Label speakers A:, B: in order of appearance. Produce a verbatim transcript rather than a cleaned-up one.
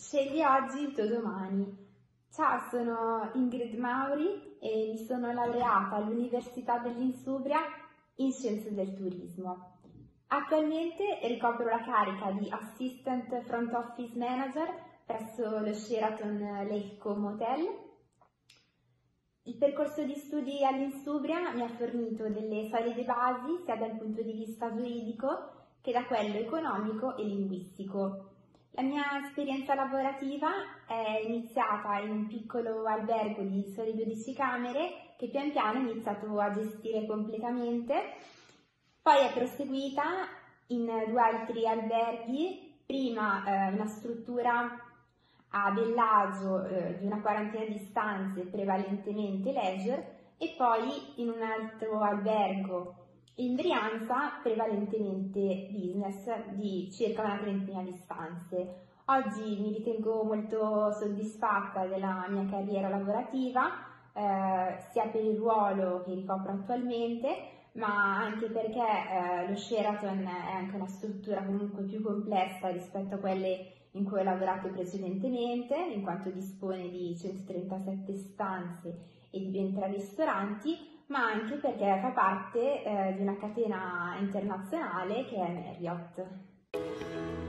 A: Scegli oggi il tuo domani. Ciao, sono Ingrid Mauri e mi sono laureata all'Università dell'Insubria in Scienze del Turismo. Attualmente ricopro la carica di Assistant Front Office Manager presso lo Sheraton Lake Como Hotel. Il percorso di studi all'Insubria mi ha fornito delle solide basi sia dal punto di vista giuridico che da quello economico e linguistico. La mia esperienza lavorativa è iniziata in un piccolo albergo di sole dodici camere che pian piano ho iniziato a gestire completamente, poi è proseguita in due altri alberghi, prima eh, una struttura a Bellagio eh, di una quarantina di stanze prevalentemente leisure e poi in un altro albergo in Brianza prevalentemente business di circa una trentina di stanze. Oggi mi ritengo molto soddisfatta della mia carriera lavorativa, eh, sia per il ruolo che ricopro attualmente, ma anche perché eh, lo Sheraton è anche una struttura comunque più complessa rispetto a quelle in cui ho lavorato precedentemente, in quanto dispone di centotrentasette stanze e di ben tre ristoranti, ma anche perché fa parte eh, di una catena internazionale che è Marriott.